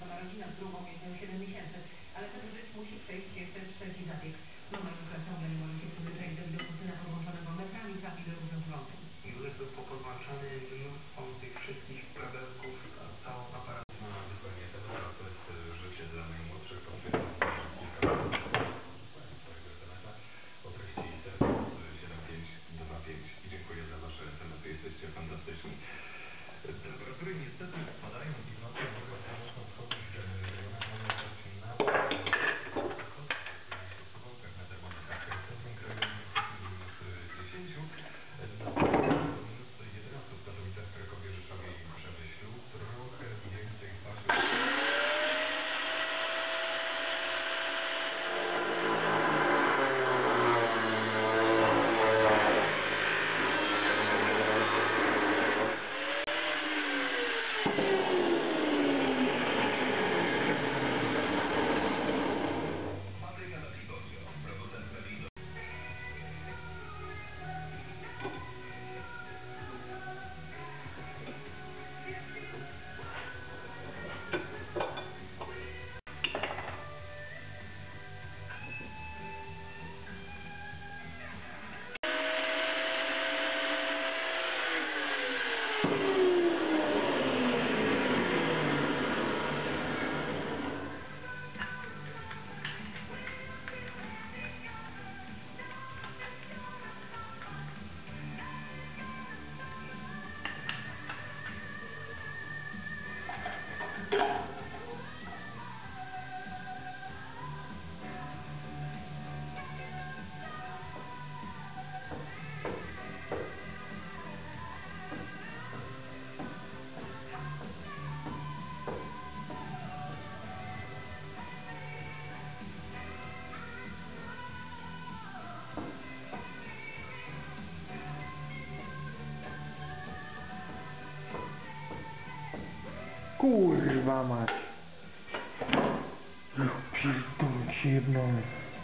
Sama rodzina z drugą jest 7 miesięcy, ale ten żyć musi przejść jeszcze trzeci zabieg. Mama Julka ciągle nie może się przyzwyczaić do widoku syna podłączonego metrami, trafi do różnych urządzeń. Julek był popodłączany mnóstwą tych wszystkich kabelków, całą aparat. Dokładnie, ten aparat to jest życie dla najmłodszych podkreślam swojego SMS-a o treści serwis 7525 i dziękuję za wasze SMS-y, jesteście fantastyczni. Temperatury niestety spadają i w nocy mogą północno wschodnich rejonach mogą stać się na suwałkach na termometrach. W centrum kraju minus 10, minus 11 w Katowicach, Krakowie, Rzeszowie i Przemyślu. Trochę więcej sparzy. Kurwa mać. Pierdolę się jedną.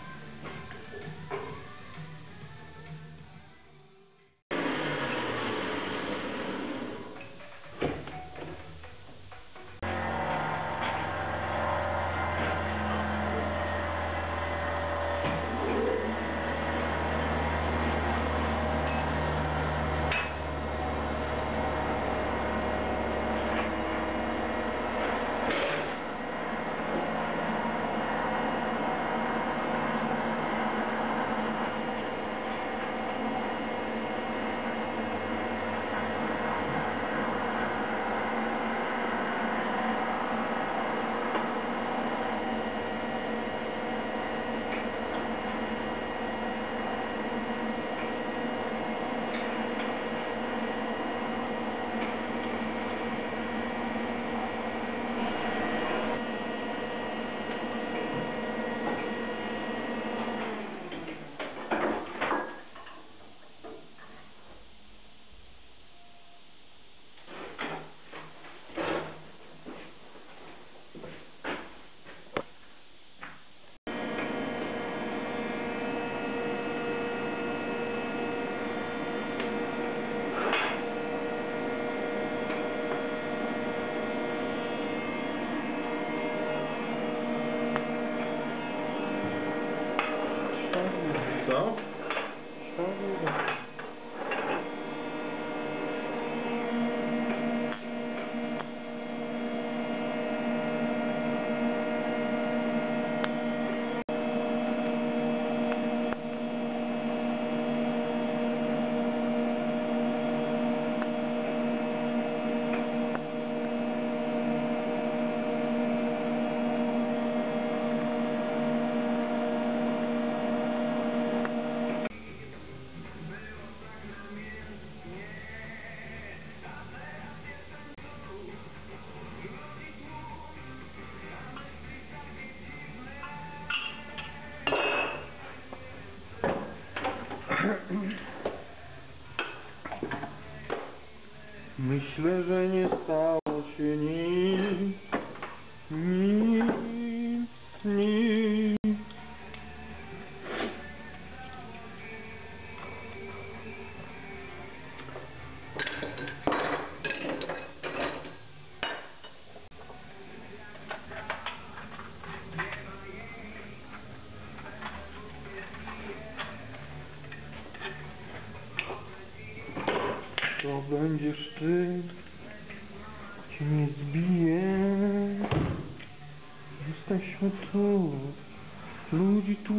Co? To będziesz ty, cię nie zbije. Jesteśmy tu, ludzi tu.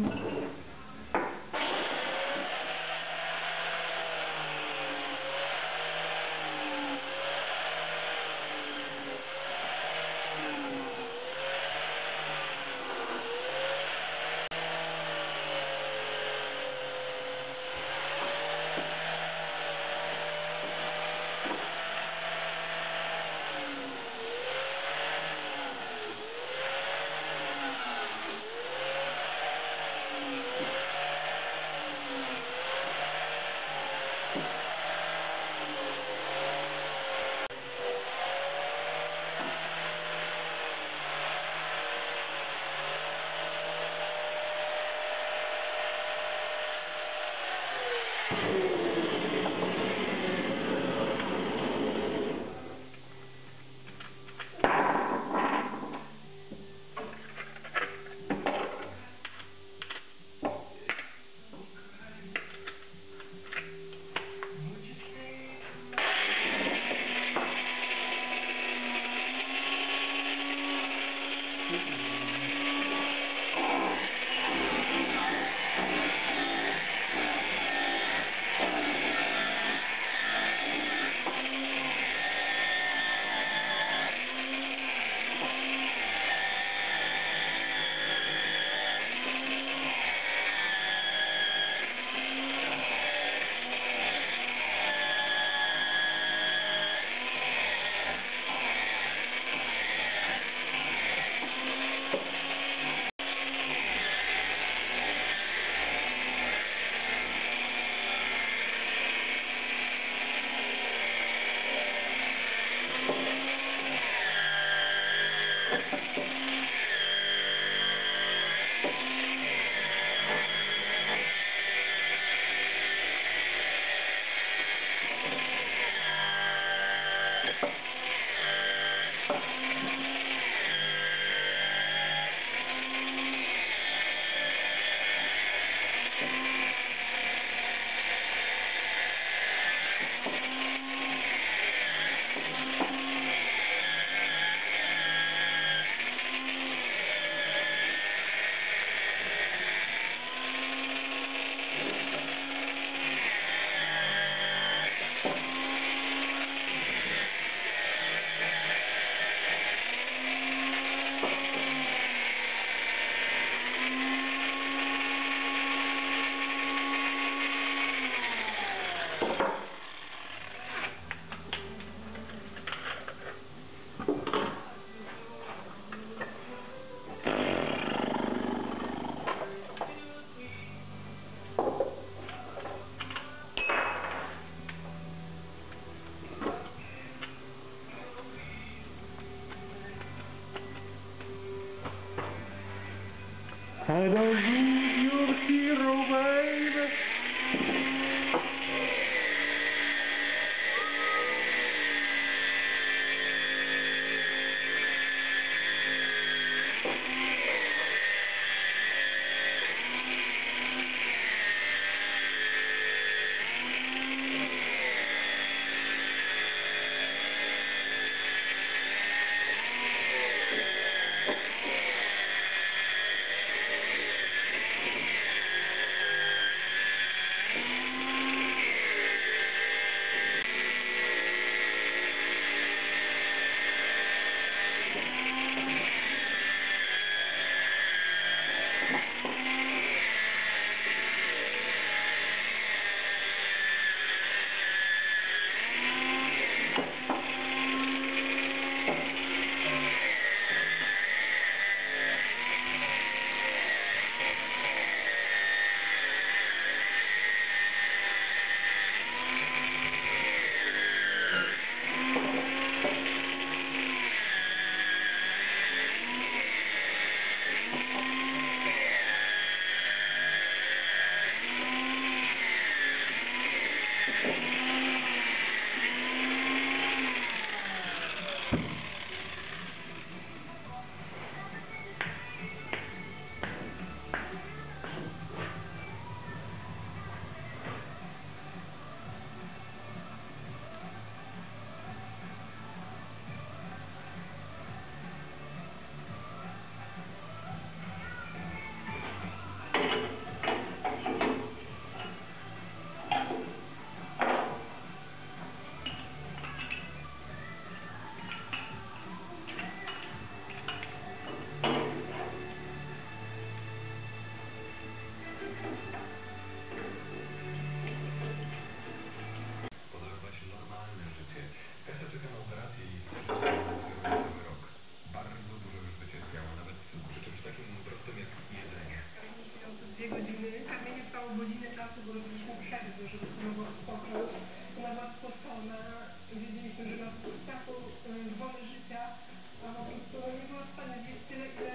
I don't need your hero, baby. robiliśmy przerwy, żeby się mogła odpocząć. Ona była spocona, wiedzieliśmy, że ma taką wolę życia, a po prostu nie była w stanie zjeść tyle, ile...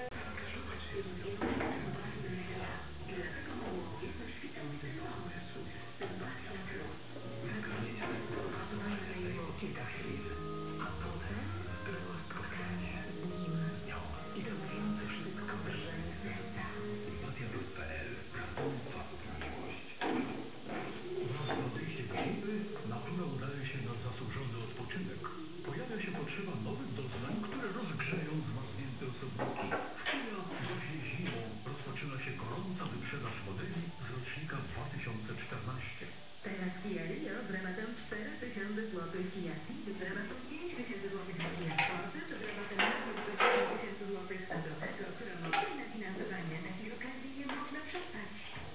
Kilka chwil, a potem było spotkanie z nim z nią i robiące wszystko drżenie serca. Pasja.pl. Karton Fakt i Miłość. Wraz z odejściem siły natura udaje się na zasłużony odpoczynek. Pojawia się potrzeba nowych doznań, które rozgrzeją zmarznięte osobniki. W Kia właśnie zimą rozpoczyna się gorąca wyprzedaż modeli z rocznika 2014. Teraz Kia Rio z rabatem 4000 zł, Kia Ceed z rabatem 5000 zł, Kia Forte z rabatem nawet do 5000 zł. A do tego promocyjne finansowanie. Takiej okazji nie można przespać.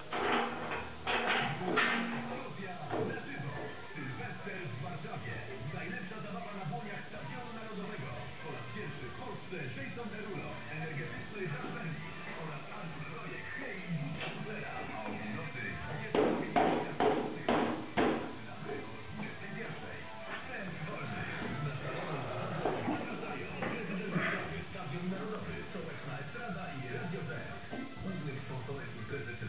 Rosja na żywo. Sylwester w Warszawie. Najlepsza zabawa na błoniach Stadionu Narodowego. Po raz pierwszy w Polsce Jason Derulo, energetyczny Żarberni oraz Artur Rojek, Hej i Super. A o północy jest zaczynamy o 21. Wstęp wolny. Na salonach zapraszają prezydent Warszawy, Stadion Narodowy, Sołeczna Estrada i Radio Z. Głównym sponsorem imprezy